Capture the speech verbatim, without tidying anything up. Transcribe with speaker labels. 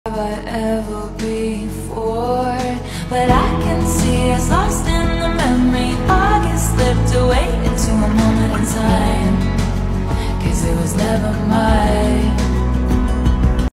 Speaker 1: ever before, but I can see us lost in the memory. August slipped away into a moment in time, 'cause it was never mine.